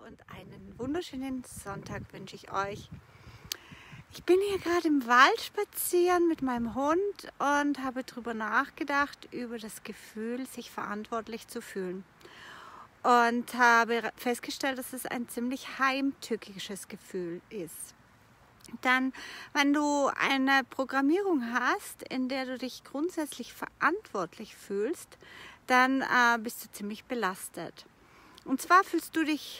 und einen wunderschönen Sonntag wünsche ich euch. Ich bin hier gerade im Wald spazieren mit meinem Hund und habe darüber nachgedacht, über das Gefühl, sich verantwortlich zu fühlen. Und habe festgestellt, dass es ein ziemlich heimtückisches Gefühl ist. Dann, wenn du eine Programmierung hast, in der du dich grundsätzlich verantwortlich fühlst, dann bist du ziemlich belastet. Und zwar fühlst du dich,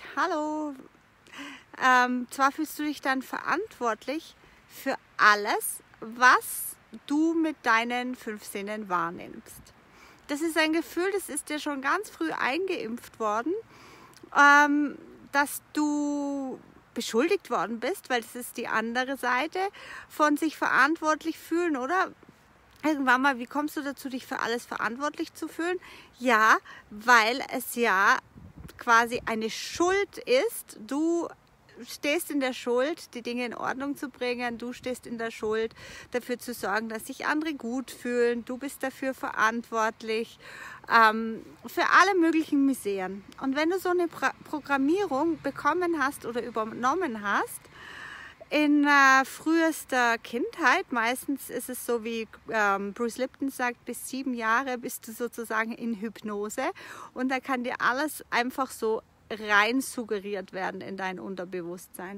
zwar fühlst du dich dann verantwortlich für alles, was du mit deinen 5 Sinnen wahrnimmst. Das ist ein Gefühl, das ist dir schon ganz früh eingeimpft worden, dass du beschuldigt worden bist, weil das ist die andere Seite von sich verantwortlich fühlen, oder? Irgendwann mal, wie kommst du dazu, dich für alles verantwortlich zu fühlen? Ja, weil es ja quasi eine Schuld ist. Du stehst in der Schuld, die Dinge in Ordnung zu bringen. Du stehst in der Schuld, dafür zu sorgen, dass sich andere gut fühlen. Du bist dafür verantwortlich, für alle möglichen Miseren. Und wenn du so eine Programmierung bekommen hast oder übernommen hast, in frühester Kindheit, meistens ist es so, wie Bruce Lipton sagt, bis 7 Jahre bist du sozusagen in Hypnose und da kann dir alles einfach so rein suggeriert werden in dein Unterbewusstsein.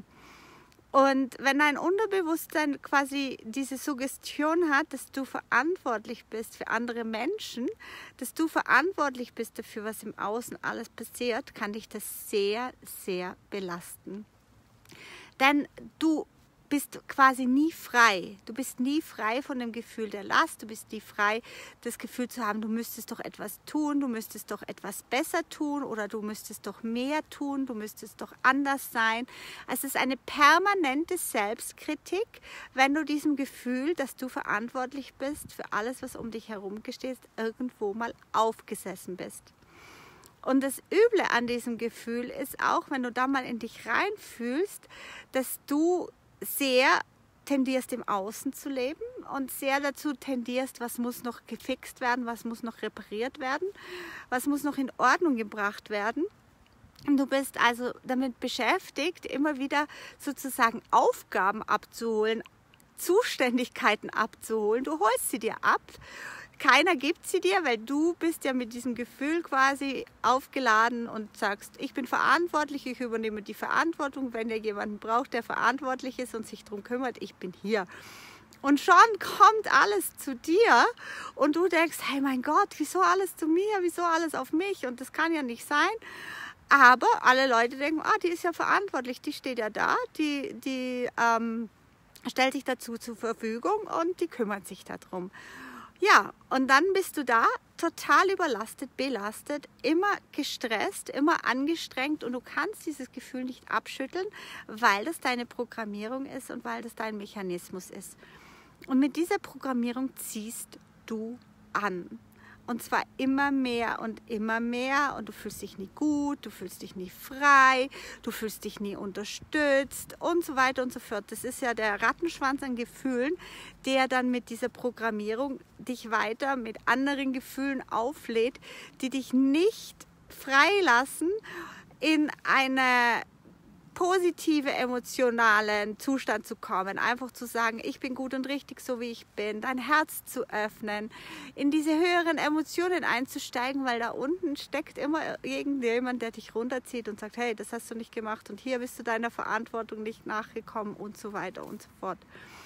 Und wenn dein Unterbewusstsein quasi diese Suggestion hat, dass du verantwortlich bist für andere Menschen, dass du verantwortlich bist dafür, was im Außen alles passiert, kann dich das sehr, sehr belasten. Denn du bist quasi nie frei. Du bist nie frei von dem Gefühl der Last. Du bist nie frei, das Gefühl zu haben, du müsstest doch etwas tun, du müsstest doch etwas besser tun oder du müsstest doch mehr tun, du müsstest doch anders sein. Es ist eine permanente Selbstkritik, wenn du diesem Gefühl, dass du verantwortlich bist für alles, was um dich herum geschieht, irgendwo mal aufgesessen bist. Und das Üble an diesem Gefühl ist auch, wenn du da mal in dich reinfühlst, dass du sehr tendierst, im Außen zu leben und sehr dazu tendierst, was muss noch gefixt werden, was muss noch repariert werden, was muss noch in Ordnung gebracht werden. Und du bist also damit beschäftigt, immer wieder sozusagen Aufgaben abzuholen, Zuständigkeiten abzuholen. Du holst sie dir ab. Keiner gibt sie dir, weil du bist ja mit diesem Gefühl quasi aufgeladen und sagst, ich bin verantwortlich, ich übernehme die Verantwortung, wenn ihr jemanden braucht, der verantwortlich ist und sich darum kümmert, ich bin hier. Und schon kommt alles zu dir und du denkst, hey mein Gott, wieso alles zu mir, wieso alles auf mich und das kann ja nicht sein. Aber alle Leute denken, die ist ja verantwortlich, die steht ja da, die stellt sich dazu zur Verfügung und die kümmert sich darum. Ja, und dann bist du da total überlastet, belastet, immer gestresst, immer angestrengt und du kannst dieses Gefühl nicht abschütteln, weil das deine Programmierung ist und weil das dein Mechanismus ist. Und mit dieser Programmierung ziehst du an. Und zwar immer mehr und du fühlst dich nie gut, du fühlst dich nie frei, du fühlst dich nie unterstützt und so weiter und so fort. Das ist ja der Rattenschwanz an Gefühlen, der dann mit dieser Programmierung dich weiter mit anderen Gefühlen auflädt, die dich nicht freilassen, in eine positive emotionalen Zustand zu kommen, einfach zu sagen, ich bin gut und richtig, so wie ich bin, dein Herz zu öffnen, in diese höheren Emotionen einzusteigen, weil da unten steckt immer irgendjemand, der dich runterzieht und sagt, hey, das hast du nicht gemacht und hier bist du deiner Verantwortung nicht nachgekommen und so weiter und so fort.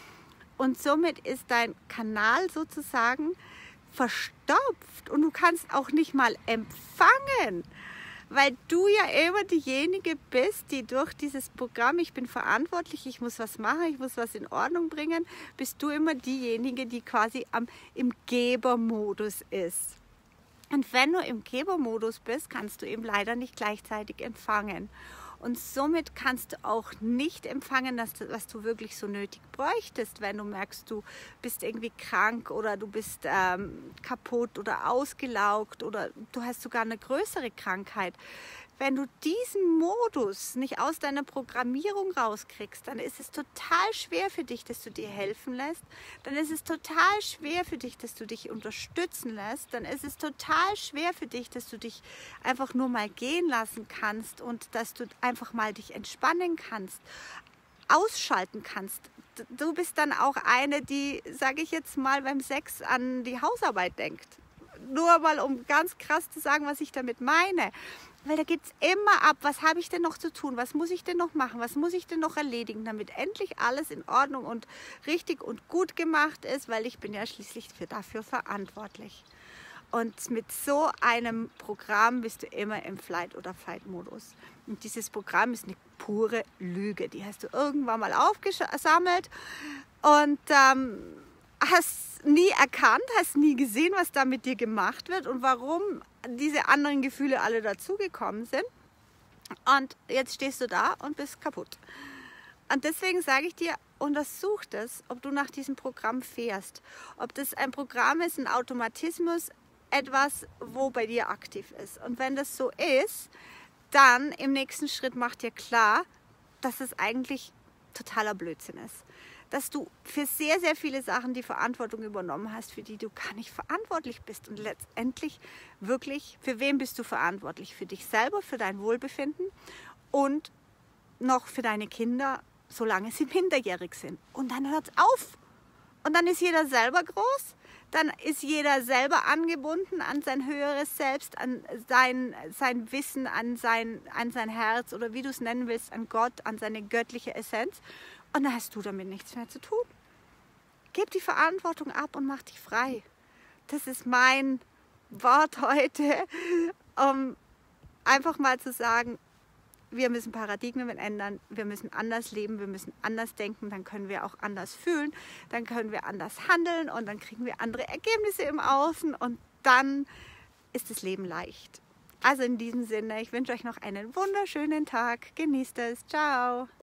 Und somit ist dein Kanal sozusagen verstopft und du kannst auch nicht mal empfangen. Weil du ja immer diejenige bist, die durch dieses Programm, ich bin verantwortlich, ich muss was machen, ich muss was in Ordnung bringen, bist du immer diejenige, die quasi im Gebermodus ist. Und wenn du im Gebermodus bist, kannst du eben leider nicht gleichzeitig empfangen. Und somit kannst du auch nicht empfangen, was du wirklich so nötig bräuchtest, wenn du merkst, du bist irgendwie krank oder du bist kaputt oder ausgelaugt oder du hast sogar eine größere Krankheit. wenn du diesen Modus nicht aus deiner Programmierung rauskriegst, dann ist es total schwer für dich, dass du dir helfen lässt. Dann ist es total schwer für dich, dass du dich unterstützen lässt. Dann ist es total schwer für dich, dass du dich einfach nur mal gehen lassen kannst und dass du einfach mal dich entspannen kannst, ausschalten kannst. Du bist dann auch eine, die, sage ich jetzt mal, beim Sex an die Hausarbeit denkt. Nur mal, um ganz krass zu sagen, was ich damit meine. Weil da geht es immer ab, was habe ich denn noch zu tun, was muss ich denn noch machen, was muss ich denn noch erledigen, damit endlich alles in Ordnung und richtig und gut gemacht ist, weil ich bin ja schließlich dafür verantwortlich. Und mit so einem Programm bist du immer im Flight- oder Fight-Modus. Und dieses Programm ist eine pure Lüge. Die hast du irgendwann mal aufgesammelt und hast nie erkannt, hast nie gesehen, was da mit dir gemacht wird und warum diese anderen Gefühle alle dazugekommen sind. Und jetzt stehst du da und bist kaputt. Und deswegen sage ich dir, untersuch das, ob du nach diesem Programm fährst. Ob das ein Programm ist, ein Automatismus, etwas, wo bei dir aktiv ist. Und wenn das so ist, dann im nächsten Schritt mach dir klar, dass es eigentlich totaler Blödsinn ist. Dass du für sehr, sehr viele Sachen die Verantwortung übernommen hast, für die du gar nicht verantwortlich bist. Und letztendlich wirklich, für wen bist du verantwortlich? Für dich selber, für dein Wohlbefinden und noch für deine Kinder, solange sie minderjährig sind. Und dann hört es auf. Und dann ist jeder selber groß. Dann ist jeder selber angebunden an sein höheres Selbst, an sein Wissen, an sein Herz oder wie du es nennen willst, an Gott, an seine göttliche Essenz. Und dann hast du damit nichts mehr zu tun. Gib die Verantwortung ab und mach dich frei. Das ist mein Wort heute, um einfach mal zu sagen, wir müssen Paradigmen ändern, wir müssen anders leben, wir müssen anders denken, dann können wir auch anders fühlen, dann können wir anders handeln und dann kriegen wir andere Ergebnisse im Außen und dann ist das Leben leicht. Also in diesem Sinne, ich wünsche euch noch einen wunderschönen Tag, genießt es, ciao!